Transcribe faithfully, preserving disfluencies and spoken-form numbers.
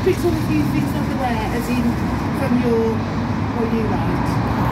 picked up a few things over there, as in from your, what you write.